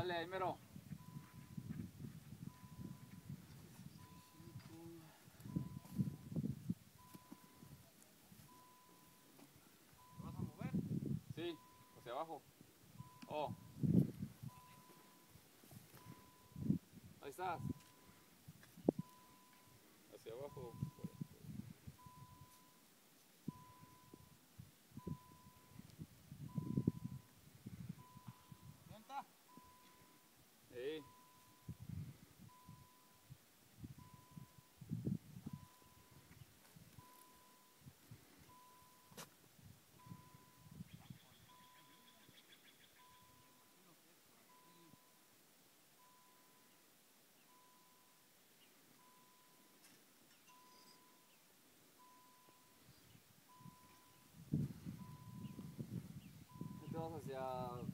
Dale, ahí mero. ¿Te vas a mover? Sí, hacia abajo. Oh, ahí estás. Hacia abajo. ¿Sienta? Sí. Te vas hacia